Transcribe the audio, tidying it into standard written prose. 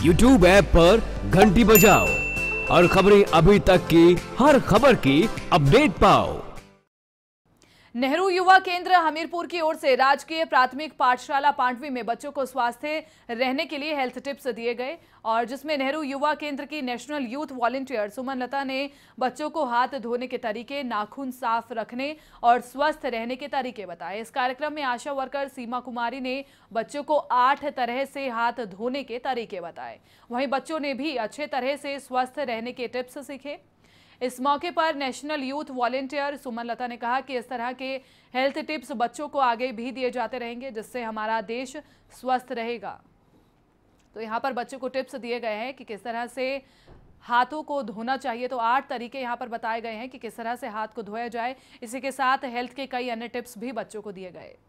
YouTube app पर घंटी बजाओ और खबरें अभी तक की हर खबर की अपडेट पाओ। नेहरू युवा केंद्र हमीरपुर की ओर से राजकीय प्राथमिक पाठशाला पांडवी में बच्चों को स्वस्थ रहने के लिए हेल्थ टिप्स दिए गए और जिसमें नेहरू युवा केंद्र की national youth volunteer Suman Lata ने बच्चों को हाथ धोने के तरीके, नाखून साफ रखने और स्वस्थ रहने के तरीके बताए। इस कार्यक्रम में आशा वर्कर सीमा कुमारी ने बच्चों को 8 तरह से हाथ धोने के तरीके बताए। वहीं बच्चों ने भी अच्छे तरह से स्वस्थ रहने के टिप्स सीखे। इस मौके पर national youth volunteer Suman Lata ने कहा कि इस तरह के हेल्थ टिप्स बच्चों को आगे भी दिए जाते रहेंगे, जिससे हमारा देश स्वस्थ रहेगा। तो यहाँ पर बच्चों को टिप्स दिए गए हैं कि किस तरह से हाथों को धोना चाहिए। तो 8 तरीके यहाँ पर बताए गए हैं कि किस तरह से हाथ को धोया जाए। इसी के साथ हेल्थ के कई अन्य टिप्स भी बच्चों को दिए गए।